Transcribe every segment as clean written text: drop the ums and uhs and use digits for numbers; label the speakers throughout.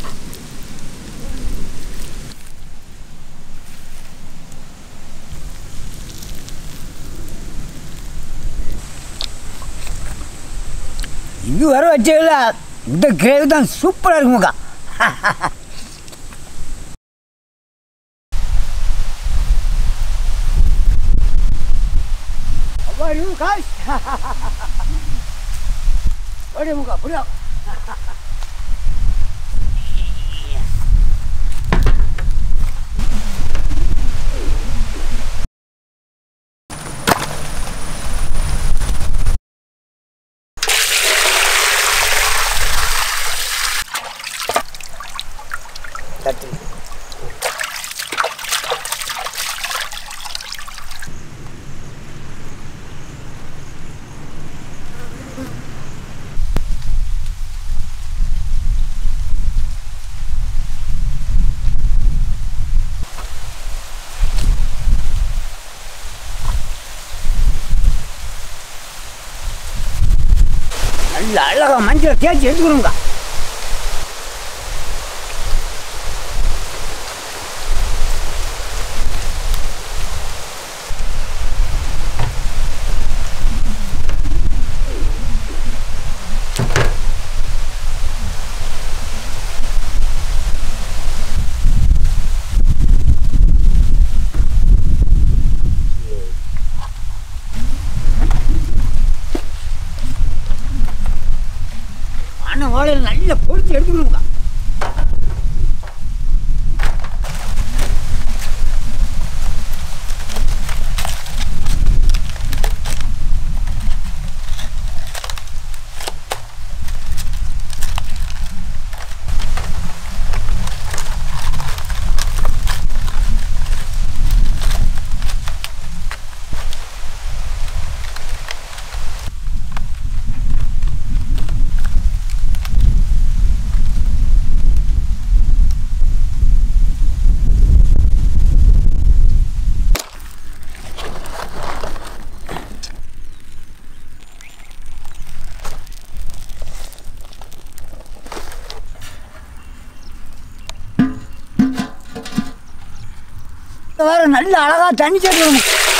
Speaker 1: இது வர வச்சல இந்த கிரேவி தான் சூப்பராக இருக்குமுக்கா. முக்கா புரியா தட்டு நல்ல அழகா மஞ்சள் தேய்ச்சி எடுத்துக்கணுங்க. வாழையில் நல்லா பொறிச்சு எடுத்துக்கணுங்க. வேற நல்ல அழகா தண்ணி சேர்க்கணும்.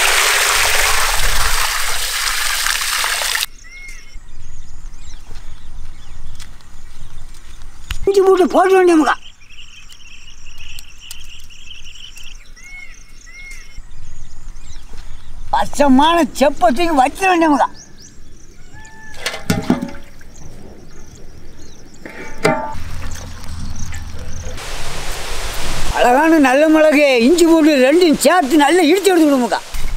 Speaker 1: இஞ்சி போட்டு போட வேண்டியமுக்கா. பச்சமான செப்பத்துக்கு வச்சிட வேண்டியமுக்கா. அழகான நல்ல மிளகு இஞ்சி போட்டு ரெண்டும் சேர்த்து நல்லா இடிச்சு எடுத்துக்கணுமுக்கா.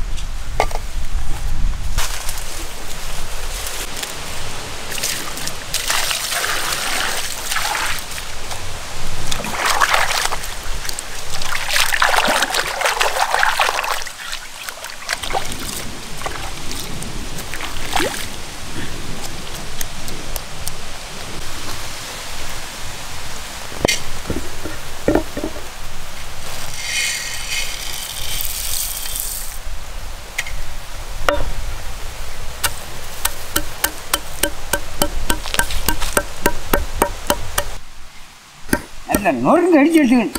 Speaker 1: நல்லா நொறுங்க அடிச்சு எடுத்துக்கணும்.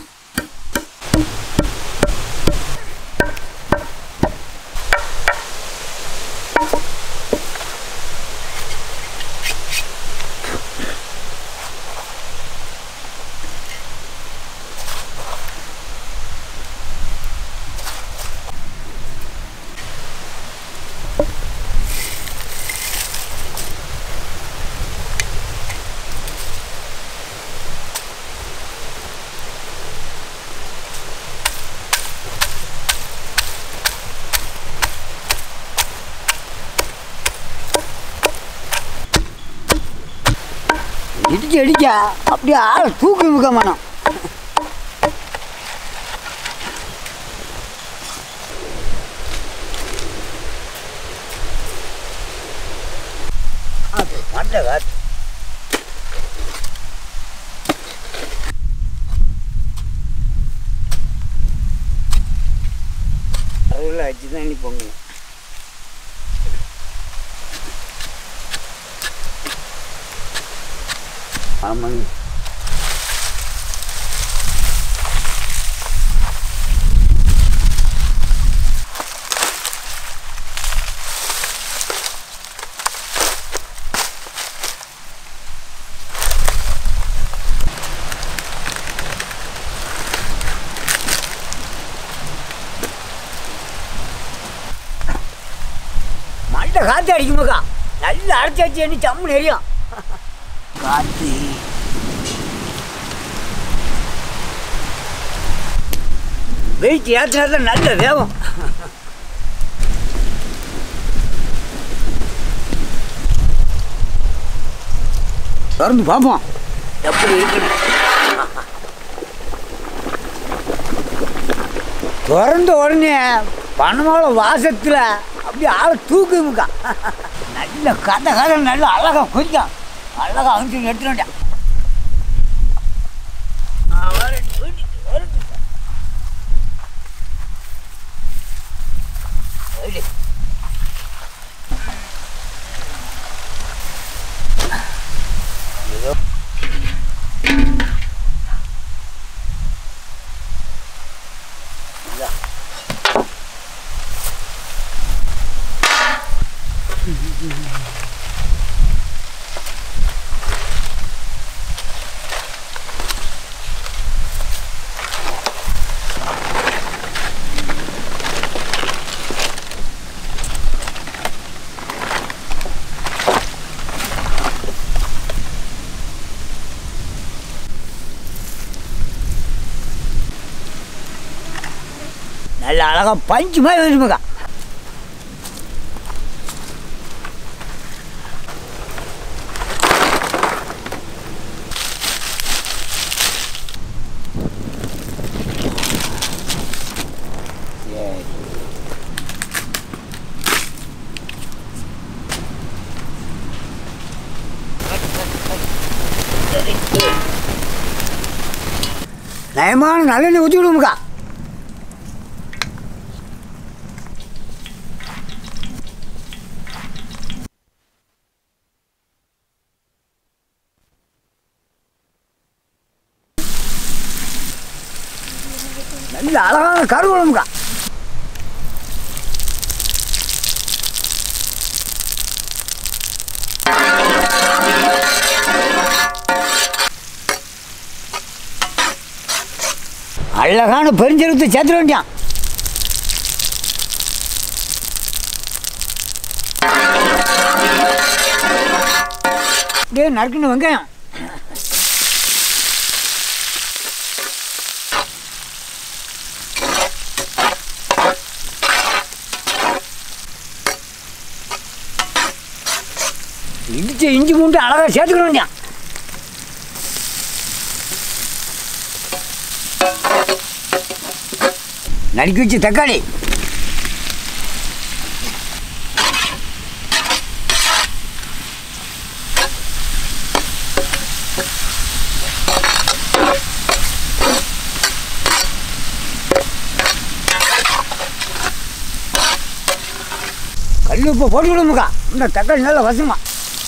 Speaker 1: இடிச்சு அடிச்சா அப்படியே ஆள் தூக்கி முக்க மாட்டோம். பட்ட காத்து அதில் அடிச்சு தான் இனி பொங்கணும். ஆமாங்க. காற்று அடிக்குமாக்கா, நல்லா அரைச்சாச்சு என்ன சம்மு நெறியும் காற்று. வெயிட் ஏற்றினா தான் நல்ல வேகம். திறந்து பார்ப்போம் எப்படி இருக்குன்னு. திறந்த உடனே பணமால வாசத்தில் அப்படியே ஆளை தூக்குமுக்கா. நல்ல கதை நல்ல அழகா கொஞ்சம் அழகா அனுப்பிச்சு எடுத்துட்டு வந்தேன். நல்ல அழகா பஞ்சு மாதிரி வேணுமுக்கா. நயமான நல்லெண்ணெய் ஊற்றி விடுமுக்கா. நல்ல அழகான கருவேலமுக்கா. அழகான பெருஞ்செருத்தை சேர்த்துட வேண்டியான். அப்படியே நறுக்கின வெங்காயம், இடிச்ச இஞ்சி பூண்டு அழகாக சேர்த்துக்க வேண்டியான். நறுக்கி வச்சு தக்காளி, கல் உப்பு போட்டு விடுமுக்கா. இந்த தக்காளி நல்லா வசமா.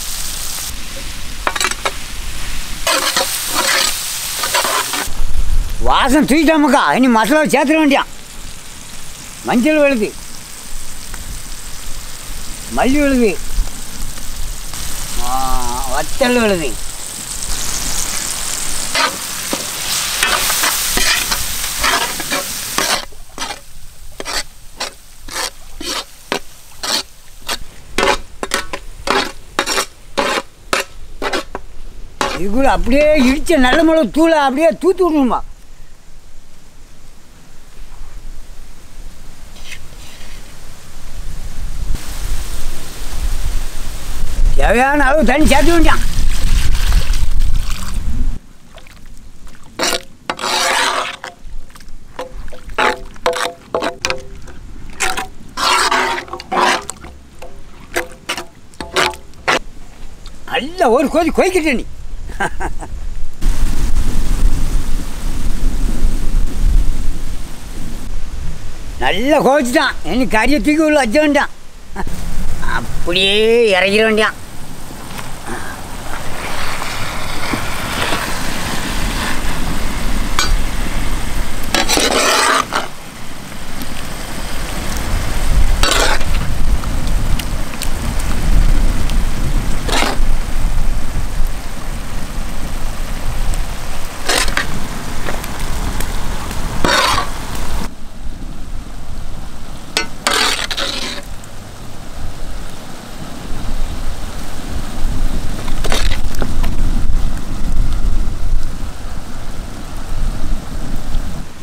Speaker 1: வாசம் தூக்கிட்டாமுக்கா. இனி மசாலா சேர்த்துட வேண்டியான். மஞ்சள் விழுது, மல்லி விழுது, வத்தல் விழுது, இது கூட அப்படியே இடிச்ச நல்ல மிளகு தூளை அப்படியே தூத்து விடணுமா. தேவையான அளவு தண்ணி சேர்த்து வேண்டாம். நல்ல ஒரு கொதி கொதிக்கிட்ட நீ. நல்லா கோச்சிட்டான். எனக்கு கறியை தூக்கி உள்ள வச்ச வேண்டாம். அப்படியே இறங்கிட வேண்டியான்.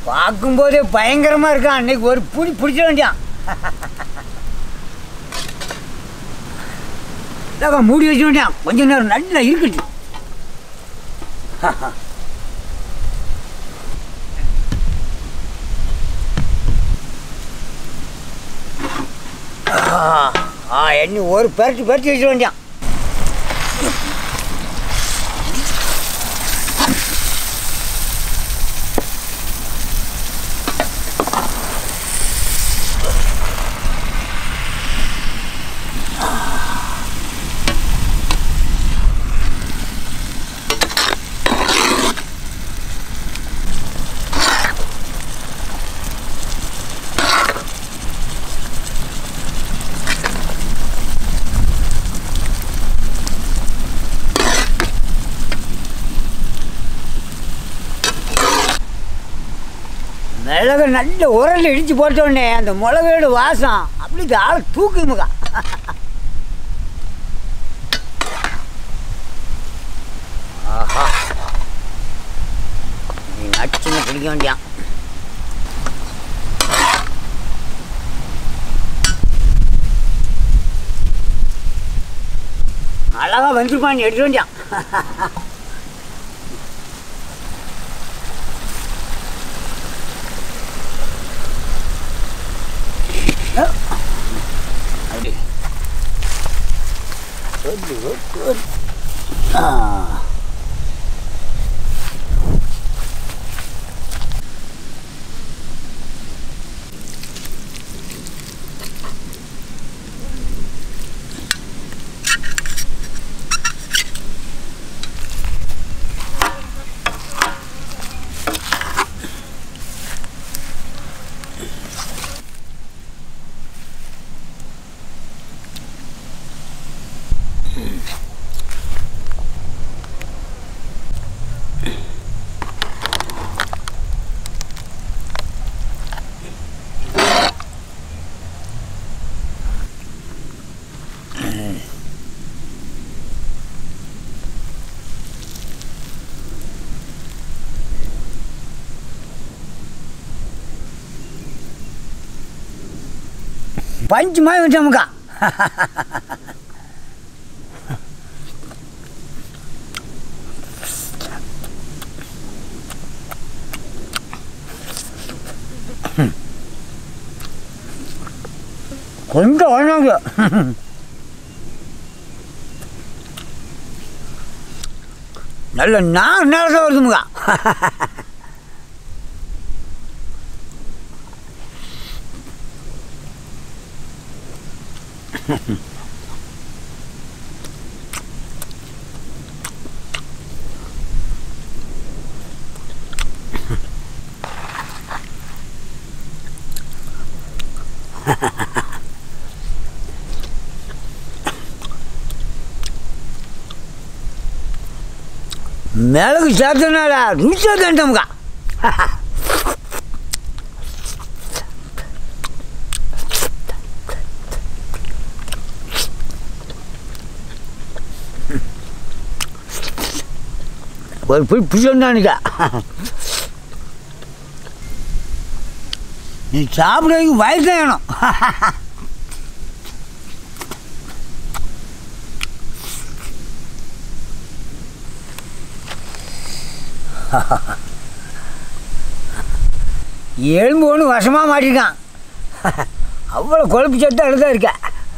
Speaker 1: பார்க்கும்போதே பயங்கரமாக இருக்கான். அன்னைக்கு ஒரு பிடிச்ச வேண்டியான். மூடி வச்ச வேண்டியான். கொஞ்ச நேரம் நல்லா இருக்குது. எண்ணி ஒரு பரட்டி வச்ச வேண்டியான். மிளகு நல்ல உரல் இடித்து போட்டோடனே அந்த மிளகோட வாசம் அப்படி ஆளை தூக்குமுக்கா. ஆஹா, நீ நச்சுன்னு பிடிக்க வேண்டியான். அழகா வந்துருப்பான், எடுத்து வேண்டியான். Good. பஞ்சு மாதிரி வச்சோமுக்கா. கொஞ்சம் வழங்க நல்ல நேரத்தை வருதுமுக்கா. மிளகு சேர்த்தனால ருசியாக தண்டமுக்கா. ஒரு பிடிச்சோண்டானுக்கா. நீ சாப்பிட்றதுக்கு வயசு வேணும். எலும்பு ஒன்று வசமாக மாட்டிருக்கான். அவ்வளோ கொழுப்பு சத்து அழுதான் இருக்க.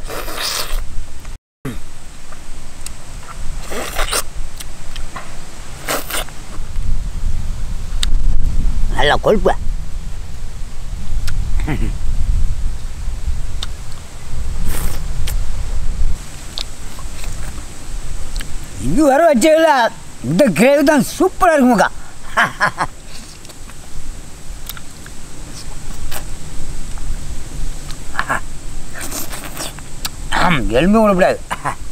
Speaker 1: நல்லா கொழுப்பு. இது வர வச்சதில்ல. இந்த கிரேவி தான் சூப்பராக இருக்குமுக்கா. எலும்பு விடக்கூடாது.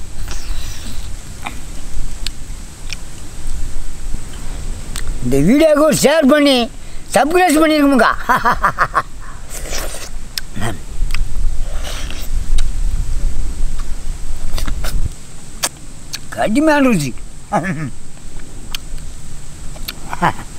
Speaker 1: இந்த வீடியோவுக்கு ஷேர் பண்ணி சப்ஸ்கிரைப் பண்ணியிருக்குமுக்கா. கடுமையான ருசி.